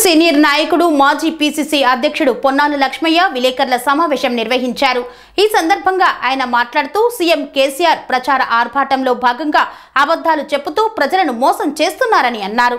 Senior నాయకుడు మాజీ PCC అధ్యక్షుడు పొన్నాల లక్ష్మయ్య విలేకరుల సమావేశం నిర్వహించారు. ఈ సందర్భంగా ఆయన మాట్లాడుతూ సీఎం కేసీఆర్ ప్రచార ఆర్భాటంలో భాగంగా అబద్ధాలు చెబుతూ ప్రజలను మోసం చేస్తున్నారని అన్నారు.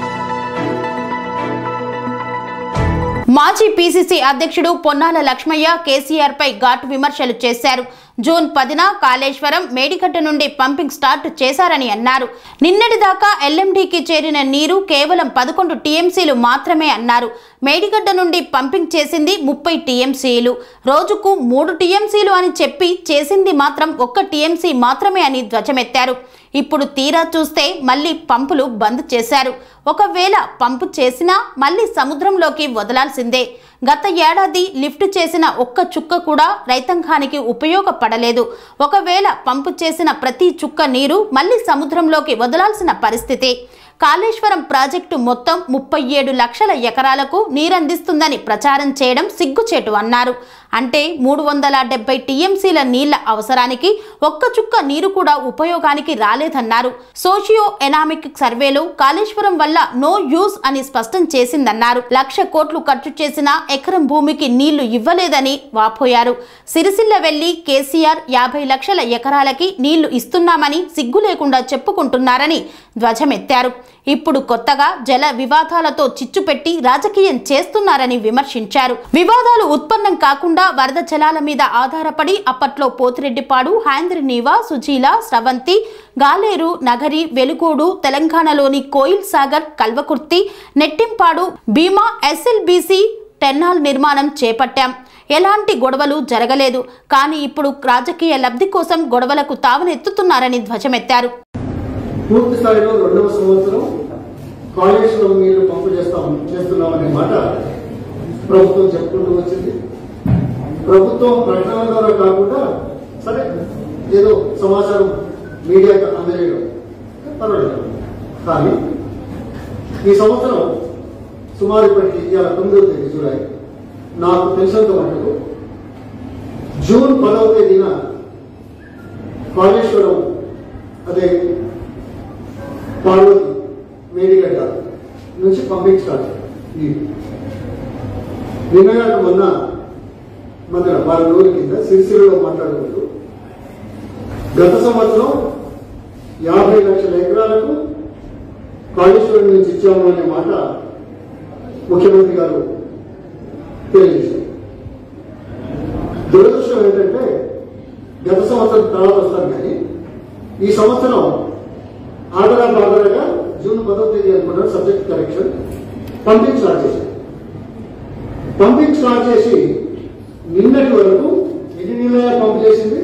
మాజీ పీసీసీ అధ్యక్షుడు పొన్నాల లక్ష్మయ్య కేసీఆర్ పై ఘాటు విమర్శలు చేశారు. జూన్ 10న కాళేశ్వరం మేడిగడ్డ నుండి పంపింగ్ స్టార్ట్ చేశారని అన్నారు. నిన్నటిదాకా ఎల్ఎండీకి చేరిన నీరు కేవలం 11 టీఎంసీలు మాత్రమే అన్నారు. మేడిగడ్డ నుండి పంపింగ్ చేసింది 30 టీఎంసీలు, రోజుకు 3 టీఎంసీలు అని చెప్పి చేసింది మాత్రం 1 టీఎంసీ మాత్రమే అని ధ్వజమెత్తారు. ఇప్పుడు తీరా చూస్తే మళ్ళీ పంపులు బంద్ చేశారు. ఒకవేళ పంపు చేసినా మళ్ళీ సముద్రంలోకి వదలాల్సిందే. గత ఏడాది లిఫ్ట్ చేసిన 1 చుక్క కూడా రైతాంగానికి ఉపయోగపడలేదు. ఒకవేళ పంపు చేసిన ప్రతి చుక్క నీరు మళ్ళీ సముద్రంలోకి వదలాల్సిన పరిస్థితి. కాళేశ్వరం ప్రాజెక్టు మొత్తం 37 లక్షల ఎకరాలకు నీరందిస్తుందని ప్రచారం చేయడం సిగ్గుచేటు అన్నారు. అంటే 370 టీఎంసీల నీళ్ల అవసరానికి 1 చుక్క నీరు కూడా ఉపయోగానికి రాలేదన్నారు. సోషియో ఎకనామిక్ సర్వేలో కాళేశ్వరం వల్ల నో యూజ్ అని స్పష్టం చేసిందన్నారు. 1,00,000 కోట్లు ఖర్చు చేసిన ఎకరం భూమికి నీళ్లు ఇవ్వలేదని వాపోయారు. సిరిసిల్ల వెళ్లి కేసీఆర్ 50 లక్షల ఎకరాలకి నీళ్లు ఇస్తున్నామని సిగ్గు లేకుండా చెప్పుకుంటున్నారని ధ్వజమెత్తారు. ఇప్పుడు కొత్తగా జల వివాదాలతో చిచ్చుపెట్టి రాజకీయం చేస్తున్నారని విమర్శించారు. వివాదాలు ఉత్పన్నం కాకుండా వరద జలాల మీద ఆధారపడి అప్పట్లో పోతిరెడ్డిపాడు, హైంద్రినీవా, సుజీల, స్రవంతి, గాలేరు, నగరి, వెలుగోడు, తెలంగాణలోని కోయిల్ సాగర్, కల్వకుర్తి, నెట్టింపాడు, భీమా, ఎస్ఎల్బీసీ టెర్మినల్ నిర్మాణం చేపట్టాం. ఎలాంటి గొడవలు జరగలేదు. కానీ ఇప్పుడు రాజకీయ లబ్ధి కోసం గొడవలకు తావనెత్తుతున్నారని ధ్వజమెత్తారు. పూర్తి స్థాయిలో 2వ సంవత్సరం కాళేశ్వరం నీళ్లు పంపు చేస్తున్నామనే మాట ప్రభుత్వం చెప్పుకుంటూ వచ్చింది. ప్రభుత్వం ప్రకటన ద్వారా కాకుండా సరే ఏదో సమాచారం మీడియాకు అందజేయడం పర్వాలేదు. కానీ ఈ సంవత్సరం సుమారు ఇప్పటికి 9వ తేదీ జూలై, నాకు తెలిసినంత మటుకు జూన్ 10వ తేదీన కాళేశ్వరం అదే పార్వతి మేడిగడ్డ నుంచి పంపించాలి. నిన్నగాక మొన్న వారి రోజుల కింద సిరిసిల్లలో మాట్లాడుకుంటూ గత సంవత్సరం 50 లక్షల ఎకరాలకు కాళేశ్వరం నుంచి ఇచ్చాము అనే మాట ముఖ్యమంత్రి గారు తెలియజేశారు. దురదృష్టం ఏంటంటే గత సంవత్సరం తర్వాత వస్తారు కానీ ఈ సంవత్సరం ఆధారగా జూన్ 10వ తేదీ అనుకున్నారు సబ్జెక్ట్ కరెక్షన్ పంపింగ్ స్టార్ట్ చేశారు. పంపింగ్ స్టార్ట్ చేసి నిన్నటి వరకు ఎన్ని నీళ్ళ పంపు చేసింది?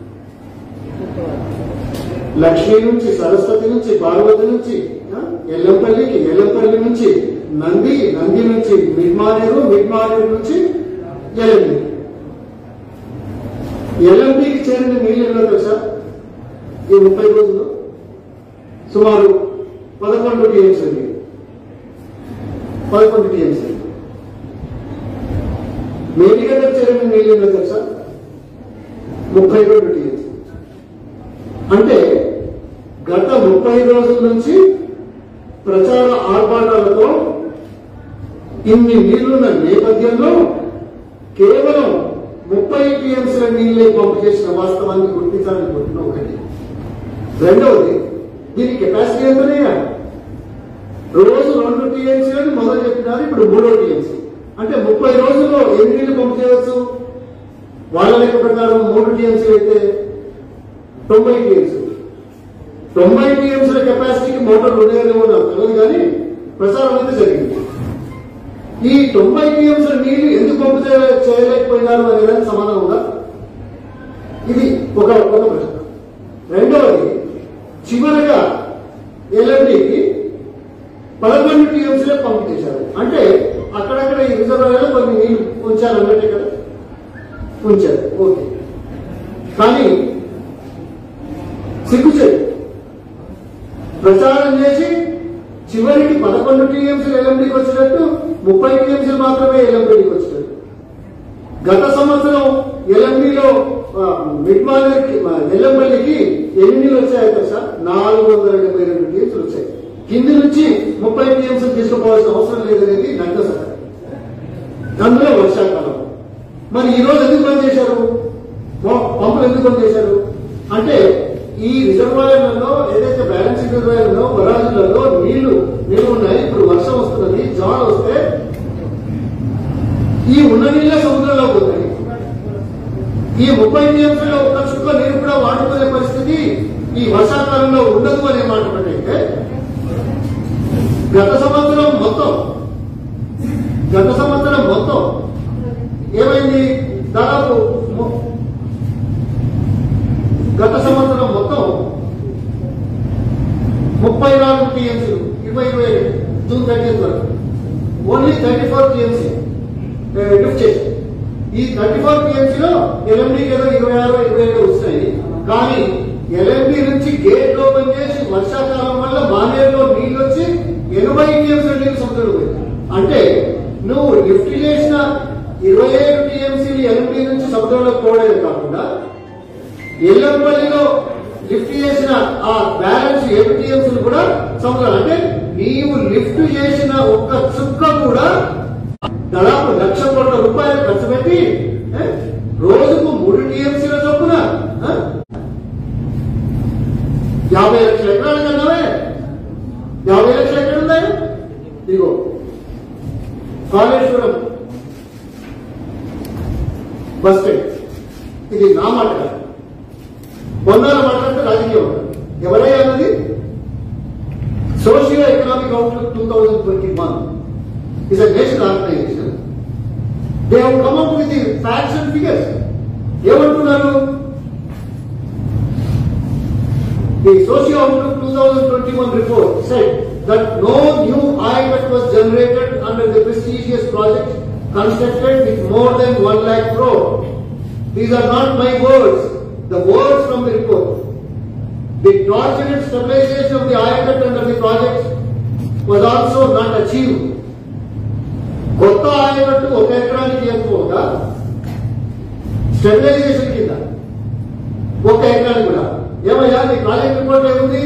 లక్ష్మీ నుంచి, సరస్వతి నుంచి, పార్వతి నుంచి, ఎల్లంపల్లి నుంచి, నంది నుంచి మిడ్మానేరు నుంచి ఎల్ఎంపీకి చేరిన నీళ్ళు ఎన్నో తెలుసా? ఈ 30 రోజులు సుమారు 11 టీఎంసీ. 11 టీఎంసీ. మేడిగడ్డకు చేరిన నీళ్ళు ఎన్నో తెలుసా? 32 టీఎంసీ. అంటే గత 30 రోజుల నుంచి ప్రచార ఆర్భాటాలతో ఇన్ని నీళ్లున్న నేపథ్యంలో కేవలం 30 టీఎంసీల నీళ్లే పంపు చేసిన వాస్తవాన్ని గుర్తించాలని కోరుతున్న ఒకటి. రెండవది, దీని కెపాసిటీ ఎంతనే? రోజు 2 టీఎంసీలని మొదలు చెప్పినారు, ఇప్పుడు 3వ టీఎంసీ. అంటే 30 రోజుల్లో ఎన్ని నీళ్లు పంపు చేయవచ్చు? వాళ్ళ లెక్క ప్రకారం 3 టీఎంసీ అయితే 90 టీఎంసీ. 90 టీఎంసీల కెపాసిటీకి మోటార్లు ఉండేదేమో నాకు తెలియదు, కానీ ప్రచారం అయితే జరిగింది. ఈ 90 టీఎంసీల నీళ్లు ఎందుకు పంపు చేయలేకపోయినారు అనేదానికి సమాధానం ఉందా? ఇది ఒక ప్రశ్న. రెండవది, చివరగా ఎల్ఎండీకి 11 టీఎంసీలే పంపు చేశారు. అంటే అక్కడక్కడ ఈ రిజర్వాయర్లో కొన్ని నీళ్లు ఉంచారు అన్నట్టే కదా, ఉంచారు. ఓకే, కానీ సిగ్గుచేటు ప్రచారం చేసి చివరికి 11 టీఎంసీలు ఎల్ఎండీకి వచ్చినట్టు 30 టీఎంసీలు మాత్రమే ఎల్ఎండీకి వచ్చినట్టు. గత సంవత్సరం ఎల్ఎండీలో ఎల్లంపల్లికి ఎన్ని నీళ్ళు వచ్చాయో తెలుసా? 472 టీఎంసీలు వచ్చాయి. కింది నుంచి 30 టీఎంసీలు తీసుకుపోవాల్సిన అవసరం లేదనేది నగ్న సత్యం. అందులో వర్షాకాలం. మరి ఈ రోజు ఎందుకు బంద్ చేశారు? పంపులు ఎందుకు బంద్ చేశారు అంటే ఈ రిజర్వాయర్లలో ఏదైతే బ్యాలెన్సింగ్ రిజర్వాయర్లో బరాజులలో నీళ్లు ఉన్నాయి. ఇప్పుడు వర్షం వస్తున్నది, జోన్ వస్తే ఈ ఉన్న నీళ్ళే సముద్రంలో పోతాయి. ఈ 30 టీఎంసీలో ఒక్క చుక్క నీరు కూడా వాడుకునే పరిస్థితి ఈ వర్షాకాలంలో ఉండదు అనే మాట పట్టయితే గత సంవత్సరం మొత్తం ఏమైంది? దాదాపు గత సంవత్సరం మొత్తం 34 టీఎంసీలు 2020 జూన్ 30 వరకు ఓన్లీ 34 టీఎంసీ లిఫ్ట్ చేసి ఈ 34 టీఎంసీలో ఎల్ఎండికి ఏదో 26-27 వస్తాయి. కానీ ఎల్ఎండి నుంచి గేట్ ఓపెన్ చేసి వర్షాకాలం వల్ల మానేరులో నీళ్లు వచ్చి 80 టీఎంసీ నీళ్లు సముద్రంలో పోయింది. అంటే నువ్వు లిఫ్ట్ చేసిన 27 టీఎంసీలు ఎల్ఎండి నుంచి సముద్రంలోకి పోవడమే కాకుండా ఎల్లంపల్లిలో లిఫ్ట్ చేసిన ఆ బ్యాలెన్స్ 7 టీఎంసీలు కూడా సముద్రం. అంటే నీవు లిఫ్ట్ చేసిన ఒక్క చుక్క కూడా దాదాపు 1,00,000 కోట్ల రూపాయలు ఖర్చు పెట్టి రోజుకు 3 టీఎంసీల చొప్పున 50 లక్షల ఎకరాలు కన్నావే. 50 లక్షలు ఎక్కడ ఉన్నాయి? ఇదిగో కాళేశ్వరం బస్ స్టాండ్. ఇది నా మాట కాదు, పొన్నాల మాట్లాడితే రాజకీయం ఉంటుంది. ఎవరయ్యా అన్నది? Socio economic outlook 2021 is a national organization. They have come up with the facts and figures. ఏమంటున్నారు? The Socio Outlook 2021 report said that no new IMF was generated under the prestigious project constructed with more than 1 lakh crore. These are not my words, the words from the report. The targeted stabilization of the IMF under the project was also not achieved. కొత్త ఆయకట్టు 1 ఎకరానికి ఎక్కువగా stabilisation కింద 1 ఎకరానికి కూడా ఏమయ్యా నీ project report ఏముంది?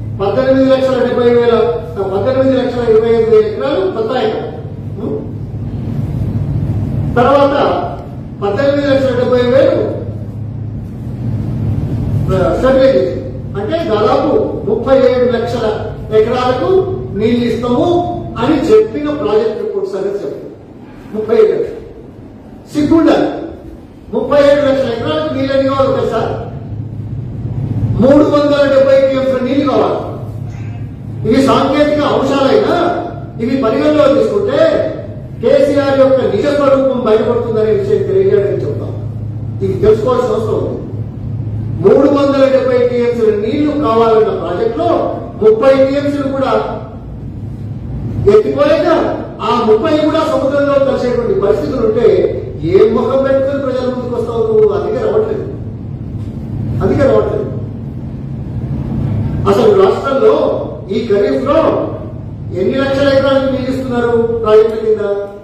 18,25,000 ఎకరాలు కొత్త ఆయకట్టు. తర్వాత 18,70,000 స్టెబిలైజేషన్. అంటే దాదాపు 37 లక్షల ఎకరాలకు నీళ్లు ఇస్తాము అని చెప్పిన ప్రాజెక్ట్ రిపోర్ట్ సంగతి చెప్పారు. 37 లక్షలు సిగ్గుండాలి. 37 లక్షల ఎకరాలకు నీళ్ళు ఎన్ని కావాలి తెలుసా? 370 టీఎంసీల నీళ్లు కావాలి. ఇవి సాంకేతిక అంశాలైనా ఇవి పరిగణలో తీసుకుంటే కేసీఆర్ యొక్క నిజ స్వరూపం బయటపడుతుందనే విషయం తెలియజేయడానికి చెప్తాం. ఇది తెలుసుకోవాల్సిన అవసరం ఉంది. 370 టీఎంసీల నీళ్లు కావాలన్న ప్రాజెక్ట్ లో 30 టీఎంసీలు కూడా ఎత్తిపోయాక ఆ 30 కూడా సముద్రంలో కలిసేటువంటి పరిస్థితులు ఉంటే ఏ ముఖం పెట్టుకుని ప్రజల ముందుకు వస్తావు నువ్వు? అందుకే రావట్లేదు. అసలు రాష్ట్రంలో ఈ ఖరీఫ్ లో ఎన్ని లక్షల ఎకరాలకు నీళ్ళు ఇస్తున్నారు ప్రాజెక్టుల కింద?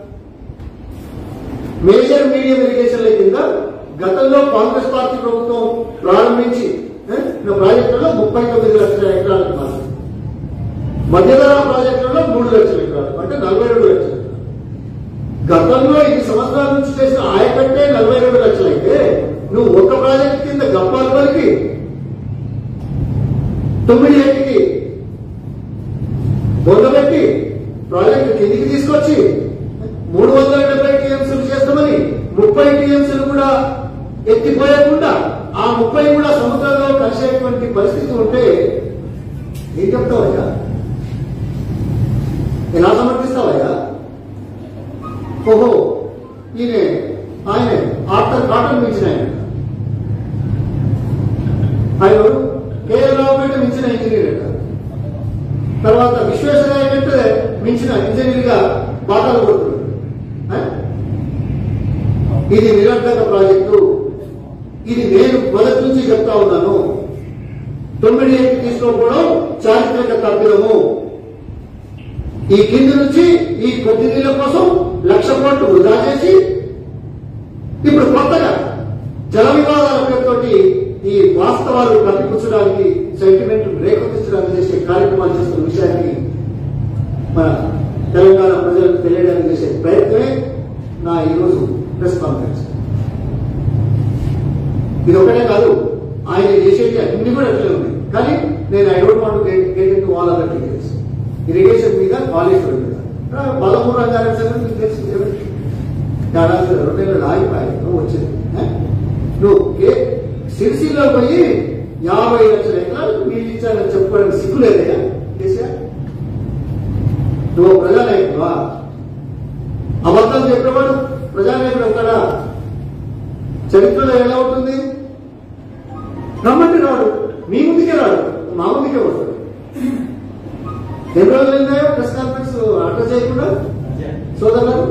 మేజర్ మీడియం ఇరిగేషన్ల కింద గతంలో కాంగ్రెస్ పార్టీ ప్రభుత్వం ప్రారంభించి ప్రాజెక్టులలో 39 లక్షల ఎకరాలకు మాత్రం, మధ్యధరా ప్రాజెక్టులలో 3 లక్షల ఎకరాలు అంటే 42 లక్షలు. గతంలో 5 సంవత్సరాల నుంచి చేసిన ఆయకట్టే 42 లక్షలు అయితే నువ్వు ఒక ప్రాజెక్టు కింద గప్పాలు పలికి 9 ఏటికి బొందబెట్టి ప్రాజెక్టు కిందికి తీసుకొచ్చి 370 టీఎంసీలు చేస్తామని 30 టీఎంసీలు కూడా ఎత్తిపోయకుండా ఆ 30 కూడా సముద్రంలో కలిసేటువంటి పరిస్థితి ఉంటే ఏం చెప్తావయ్యా? ఎలా సమర్థిస్తావయ్యా? ఓహో ఆయన ఆఫ్టర్ కాటన్ మించిన ఆయన కేరళ మించిన ఇంజనీర్, తర్వాత విశ్వేశ్వరయ్య కంటే మించిన ఇంజనీర్ గా బాధలు కొడుతున్నాడు. ఇది నిరర్ధక ప్రాజెక్టు. ఇది నేను మొదటి నుంచి చెప్తా ఉన్నాను. 9 ఏళ్ళు తీసుకోకపోవడం చారిత్రక తప్పిదము. ఈ కింది నుంచి ఈ కొద్ది నీళ్ల కోసం 1,00,000 కోట్లు వృధా చేసి ఇప్పుడు కొత్తగా జల వివాదాల పేరుతోటి ఈ వాస్తవాలు కప్పిపుచ్చడానికి, సెంటిమెంట్ రేకొత్తించడానికి చేసే కార్యక్రమాలు చేస్తున్న విషయాన్ని మన తెలంగాణ ప్రజలకు తెలియడానికి చేసే ప్రయత్నమే నా ఈరోజు ప్రెస్ కాన్ఫరెన్స్. ఇది ఒకటే కాదు, ఆయన చేసేది అన్ని కూడా అట్లే ఉన్నాయి. కానీ నేను I don't want get into all other details. Irrigation మీద, కాళేశ్వరం మీద, 13 రంగాలకు సంబంధించి తెలుసు. 2 నెలలు ఆగిపోయి వచ్చింది. నువ్వు సిరిసిలో పోయి 50 లక్షల ఎకరాలకు నీళ్ళు ఇచ్చారని చెప్పుకోవడానికి సిగ్గులేదయ్యా కేసీఆర్? నువ్వు ప్రజానాయకుడువా? అబద్ధం చెప్పేవాడు ప్రజానాయకుడు అవుతాడా? చరిత్రలో ఎలా ఉంటుంది? రమ్మంటే రాడు, మీ ముందుకే రాడు, మా ముందుకే వస్తాడు. ఎన్ని రోజులైందా ప్రెస్ కాన్ఫరెన్స్ అడ్రస్ చేయకుండా? సోదరులు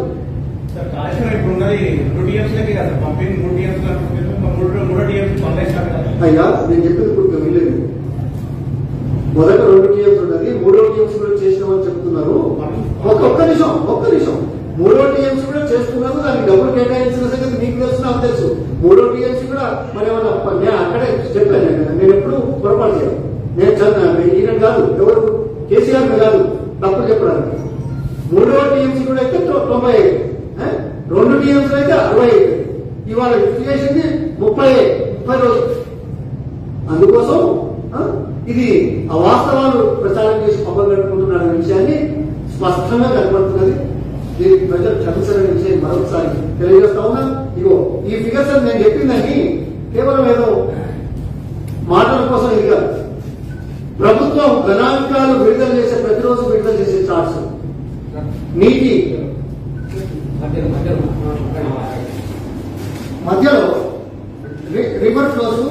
అయ్యా, నేను చెప్పింది ఇప్పుడు వీలేదు. మొదట 2 టీఎంస్ ఉన్నది, 3వ టీఎంస్ కూడా చేసినామని చెప్తున్నారు. ఒక్క నిమిషం 3వ టీఎంసీ కూడా చేస్తున్నారు. దానికి డబ్బులు కేటాయించిన సంగతి మీకు తెలుసు, నాకు తెలుసు. 3వ టీఎంసీ కూడా మరేమన్నా నేను అక్కడే చెప్పాను. నేను ఎప్పుడు పొరపాటు చేయాలి. నేను ఈయన కాదు, ఎవరు కేసీఆర్ కాదు తప్పుడు చెప్పడానికి. 3వ టీఎంసీ కూడా అయితే 95, 2 టీఎంసీలు అయితే 65. ఇవాళ లిఫ్ట్ చేసింది 30 రోజులు. అందుకోసం ఇది అవాస్తవాలు ప్రచారం చేసి పంపగలుగుతున్నాడు అనే విషయాన్ని స్పష్టంగా కనబడుతున్నది. దీనికి ప్రజలు క్షమించాలనే విషయం మరొకసారి తెలియజేస్తా ఉన్నా. ఇగో ఈ ఫిగర్స్ నేను చెప్పిందని కేవలం ఏదో మాటల కోసం ఇది కాదు. ప్రభుత్వం గణాంకాలు విడుదల చేసే, ప్రతిరోజు విడుదల చేసే చార్ట్స్, నీటి మధ్యలో రివర్ ఫ్లోస్,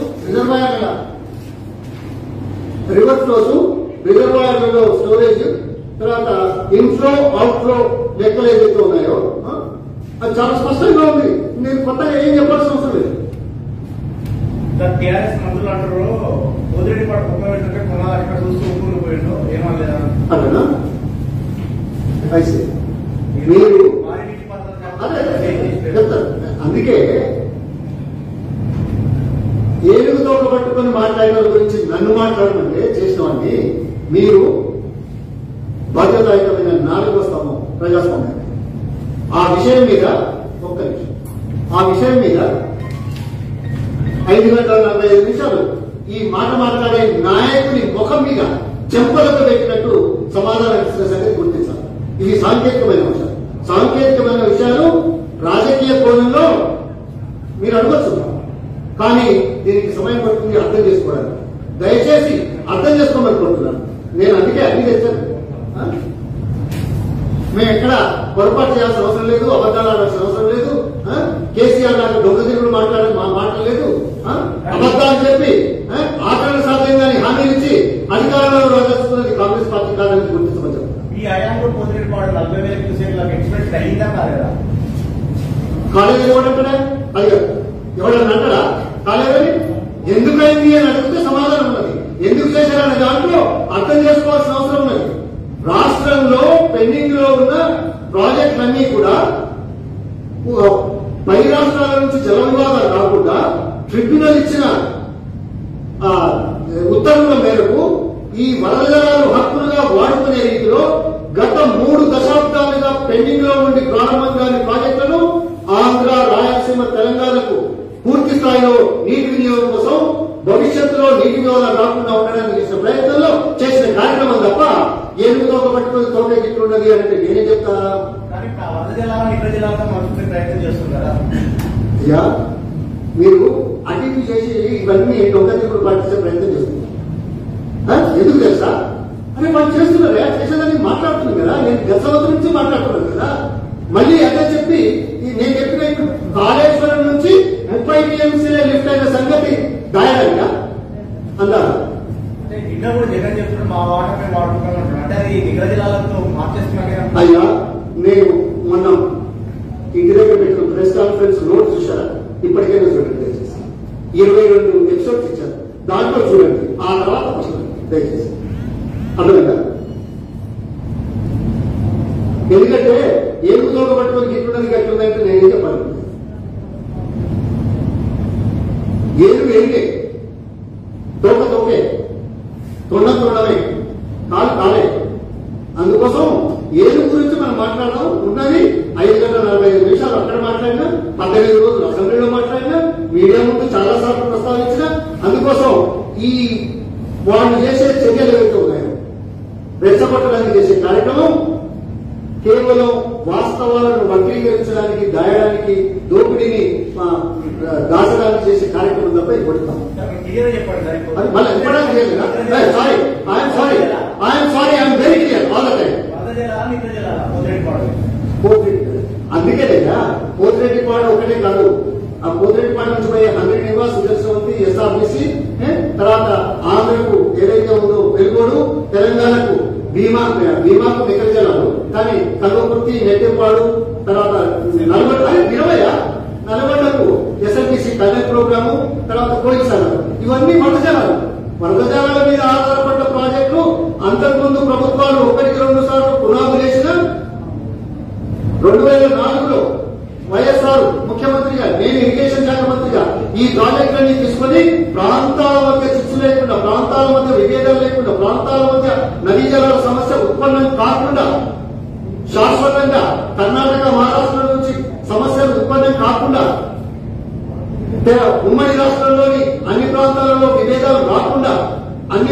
రిజర్వాయర్లలో స్టోరేజ్, తర్వాత ఇన్ఫ్లో అవుట్ఫ్లో లెక్కలు ఏదైతే ఉన్నాయో అది చాలా స్పష్టంగా ఉంది. నేను కొత్తగా ఏం చెప్పాల్సిన అవసరం లేదు. టీఆర్ఎస్ మంత్రులు అంటారు పోదిరెడ్డి పాటు కుక్క పెట్టినట్టే కొనాలి, అక్కడ చూస్తూ ఊరుకుని పోయిండు, ఏమనలేదా అట్లా అయితే మీరు చెప్తారు. అందుకే ఏనుగుతో పట్టుకొని మాట్లాడిన గురించి నన్ను మాట్లాడమంటే చేసినవాడిని. మీరు బాధ్యతాయుతమైన 4వ స్తంభం ప్రజాస్వామ్యం. ఆ విషయం మీద ఒక్క నిమిషం, ఆ విషయం మీద 5 గంటల 45 నిమిషాలు ఈ మాట మాట్లాడే నాయకుని ముఖం మీద చెంపలకు పెట్టినట్టు సమాధానం ఇచ్చిన సంగతి గుర్తించాలి. ఇది సాంకేతికమైన విషయాలు. సాంకేతికమైన విషయాలు రాజకీయ కోణంలో మీరు అడగచ్చు, కానీ దీనికి సమయం పడుతుంది అర్థం చేసుకోవడానికి. దయచేసి అర్థం చేసుకోమని కోరుతున్నాను. నేను అందుకే అన్ని తెచ్చాను. మేము ఎక్కడ పొరపాటు చేయాల్సిన అవసరం లేదు, అబద్దాలు ఆడాల్సిన అవసరం లేదు. కేసీఆర్ నాకు దొంగ తిరుగుడు మాట్లాడలేదు. అబద్దాలు చెప్పి ఆచరణ సాధ్యంగాని హామీలు ఇచ్చి అధికారంలో రాజేస్తున్నది కాంగ్రెస్ పార్టీ కాదని గుర్తించవచ్చు. ఈ హయాంలో పోతిరెడ్డి పాడు 40,000 క్యూసెక్లకు ఎక్స్ప్రెస్ అయిందా కాలేదా? కాలేజీ ఎవడంటాడా? అది ఎవడన్నా అంటాడా కాలేదని? ఎందుకైంది అని అడిగితే సమాధానం ఉన్నది. ఎందుకు చేశారన్న దాంట్లో అర్థం చేసుకోవాల్సిన అవసరం ఉన్నది. రాష్ట్రంలో పెండింగ్ లో ఉన్న ప్రాజెక్టులన్నీ కూడా పై రాష్ట్రాల నుంచి జల వివాదాలు కాకుండా ట్రిబ్యునల్ ఇచ్చిన ఉత్తర్వుల మేరకు ఈ వరద జలాలు హక్కులుగా వాడుకునే రీతిలో గత 3 దశాబ్దాలుగా పెండింగ్ లో ఉండి ప్రారంభం కాని ప్రాజెక్టులను ఆంధ్ర, రాయలసీమ, తెలంగాణకు పూర్తి స్థాయిలో నీటి వినియోగం కోసం భవిష్యత్తులో నీటి వినియోగం రాకుండా ఉండడానికి చేసిన ప్రయత్నంలో చేసిన కార్యక్రమం తప్ప ఏనుగుతో పట్టుకుని తోటే గిట్లున్నది అంటే నేనే చెప్తా. మీరు అటు చేసి ఇవన్నీ దొంగతిప్పుడు పాటించే ప్రయత్నం చేస్తున్నారు. ఎందుకు తెలుసా? అని వాళ్ళు చేస్తున్నారు. చేసేదాన్ని మాట్లాడుతుంది కదా. నేను గత సంవత్సరం నుంచి మాట్లాడుతున్నాను కదా. మళ్ళీ అదే చెప్పి నేను చెప్పిన కాళేశ్వరం నుంచి 30 టీఎంసీలే లిఫ్ట్ అయిన సంగతి దాయడంగా అన్నారు. అయ్యా, నేను మొన్న ఇంటి దగ్గర పెట్టిన ప్రెస్ కాన్ఫరెన్స్ నోట్ చూసారా? ఇప్పటికైనా చూడండి దయచేసి. 22 ఎపిసోడ్స్ ఇచ్చారు, దాంట్లో చూడండి. ఆ తర్వాత దయచేసి అర్థమైందా? ఎందుకంటే ఏనుగుతో పట్టుకొని గిట్టున్నది గట్టుందంటే నేనేం చెప్పాలి? ఏనుగు ఎరిగే, తోక తోకే, తొండమే, కాలు కాలే. అందుకోసం ఏది గురించి మనం మాట్లాడదాం ఉన్నది 5:45 అక్కడ మాట్లాడినా, 18 రోజులు అసెంబ్లీలో మాట్లాడినా, మీడియా ముందు చాలా సార్లు ప్రస్తావించిన. అందుకోసం ఈ వాళ్ళు చేసే చర్యలు ఏవైతే ఉన్నాయో రెచ్చగొట్టడానికి చేసే కార్యక్రమం కేవలం వాస్తవాలను వక్రీకరించడానికి, దాయడానికి, దోపిడీని దాచడానికి చేసే కార్యక్రమం తప్ప ఇవ్వడతాం. మళ్ళీ ఇవ్వడానికి very clear all the time. అందుకే లేదా పోతిరెడ్డిపాడు ఒకటే కాదు, ఆ పోతిరెడ్డిపాడు నుంచి పోయే 100 నివాస్, సుదర్శవంతి, ఎస్ఆర్బిసి, తర్వాత ఆంధ్రకు ఏదైతే ఉందో వెలుగోడు, తెలంగాణకు భీమాకు నికర జలాలు, కానీ కల్వకుర్తి, నెట్టెంపాడు, తర్వాత నల్గొండకు ఎస్ఎల్బిసి టనల్ ప్రోగ్రాము, తర్వాత కోయిసాగర్, ఇవన్నీ వరద జలాలు. వరద జలాల మీద ఆధారపడ్డ ప్రాజెక్టులు అంతకుముందు ప్రభుత్వాలు 1-2 సార్లు పునాదులు వేసిన. 2004లో వైఎస్ఆర్ ముఖ్యమంత్రిగా, నేను ఇరిగేషన్ శాఖ మంత్రిగా ఈ ప్రాజెక్టులన్నీ తీసుకుని ప్రాంతాల మధ్య చిచ్చు లేకుండా, ప్రాంతాల మధ్య విభేదాలు లేకుండా, ప్రాంతాల మధ్య నదీ జలాల సమస్య ఉత్పన్నం కాకుండా, శాశ్వతంగా కర్ణాటక, మహారాష్ట్ర నుంచి సమస్యలు ఉత్పన్నం కాకుండా, ఉమ్మడి రాష్ట్రంలోని అన్ని ప్రాంతాలలో విభేదాలు రాకుండా, అన్ని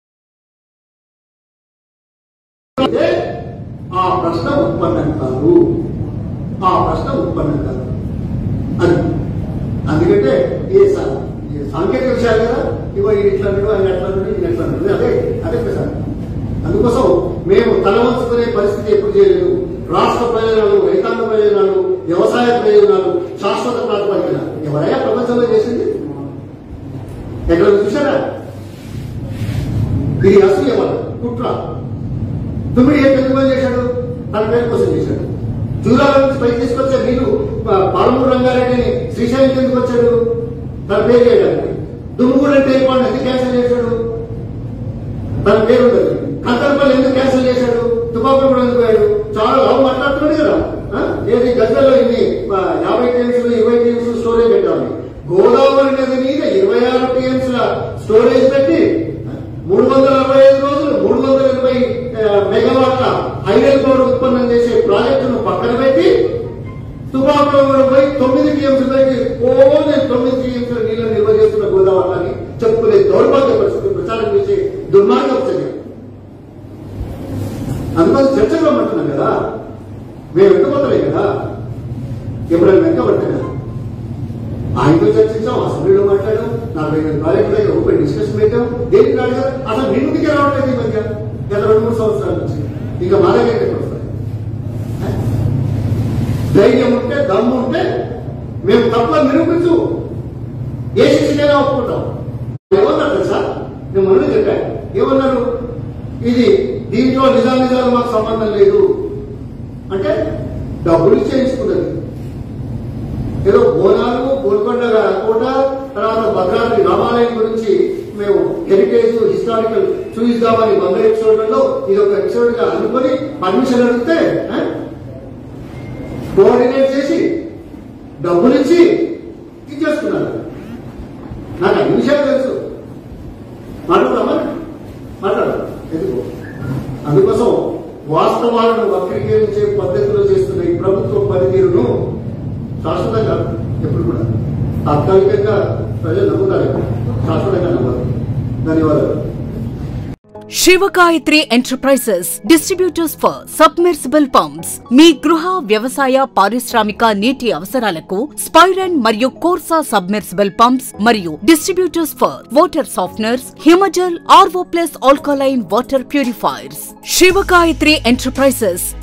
ఆ ప్రశ్న ఉత్పన్నం కాదు, ఆ ప్రశ్న ఉత్పన్నం కాదు అని. అందుకంటే సాంకేతిక విషయాలు కదా, ఇవో ఇట్లా ఆయన ఎట్లా ఎట్లా అదే ప్రశ్న. అందుకోసం మేము తల వంచుకునే పరిస్థితి ఎప్పుడు చేయలేదు. రాష్ట్ర ప్రయోజనాలు, రైతాంగ ప్రయోజనాలు, వ్యవసాయ ప్రయోజనాలు శాశ్వత ప్రాతిపదికన ఎవరైనా ప్రపంచంలో చేసింది ఎక్కడ చూసారా? ఇది అసూయ వల్ల కుట్ర. తుమ్మిడి ఏం ఎందుకు చేశాడు? తన పేరు కోసం చేశాడు. జూరాల నుంచి పైకి తీసుకొచ్చే మీరు పాలమూరు రంగారెడ్డిని శ్రీశైలం ఎందుకు వచ్చాడు? తన పేరు చేయడానికి. దుమ్ముగూడ టెలిఫోన్ ఎందుకు క్యాన్సిల్ చేశాడు? తన పేరు ఉండదు. కంకరపల్లి ఎందుకు క్యాన్సిల్ చేశాడు? తుపాకులు కూడా ఎందుకు పోయాడు? చాలా లాభం మాట్లాడుతున్నాడు కదా. ఏది గజ్జల్లో ఇన్ని 50 టీఎంసీలు 20 టీఎంసీలు స్టోరేజ్ పెట్టాలి. గోదావరి నది మీద 26 టీఎంసీల స్టోరేజ్ పెట్టి 365 రోజులు 380 మెగావాట్ల హైడల్ పవర్ ఉత్పన్నం చేసే ప్రాజెక్టును పక్కన పెట్టి తుపాకులో పోయి 9 టీఎంసీలు పెట్టి 9 టీఎంసీల నీళ్లు నిల్వ చేస్తున్న గోదావరి చెప్పుకునే దౌర్భాగ్య పరిస్థితి ప్రచారం చేసే దుర్మార్గం చర్య. అందుకోసం చర్చలో అంటున్నాం కదా, మేము వెంటబడలే కదా, ఎప్పుడైనా వెంటబడతా కదా. ఆయనతో చర్చించాం, అసెంబ్లీలో మాట్లాడాం, 45 ప్రాజెక్టుల దగ్గర ఓపెన్ డిస్కషన్ పెట్టాం. దేనికి రాడు కదా, అసలు మీ ముందుకే రావట్లేదు ఈ మధ్య గత 2-3 సంవత్సరాల నుంచి. ఇంకా మా దగ్గర ఎక్కడ వస్తాయి? ధైర్యం ఉంటే, దమ్ము ఉంటే మేము తప్పని నిరూపించు, ఏ శిక్షకైనా ఒప్పుకుంటాం. ఏమన్నారు తెలుసా? నేను మొన్న చెప్పాను, ఏమన్నారు? ఇది దీంట్లో నిజాలు మాకు సంబంధం లేదు అంటే డబ్బులు చేయించుకున్నది. ఏదో బోనాలు, గోల్కొండ కోట, తర్వాత భద్రాద్రి రామాలయం గురించి మేము హెరిటేజ్, హిస్టారికల్ చూపిద్దామని 100 ఎపిసోడ్లలో ఇది ఒక ఎపిసోడ్ గా అనుకుని పర్మిషన్ అడిగితే కోఆర్డినేట్ చేసి డబ్బులు ఇచ్చి ఇచ్చేస్తున్నారు. నాకు అన్ని విషయాలు తెలుసు. మాట్లాడదామా? మాట్లాడదాం. ఎందుకు? అందుకోసం వాస్తవాలను వక్రీకరించే పద్ధతిలో చేస్తున్న ఈ ప్రభుత్వ పనితీరును శాశ్వతంగా ఎప్పుడు కూడా తాత్కాలికంగా ప్రజలు నమ్ముతారు, శాశ్వతంగా నమ్మరు. ధన్యవాదాలు. Shivagayatri enterprises distributors for submersible pumps మీ గృహ, వ్యవసాయ, పారిశ్రామిక నీటి అవసరాలకు స్పైరన్ మరియు కోర్సా సబ్మెర్సిబుల్ పంప్స్ మరియు distributors for water softeners, Himajal, RO plus alkaline water purifiers. Shivagayatri enterprises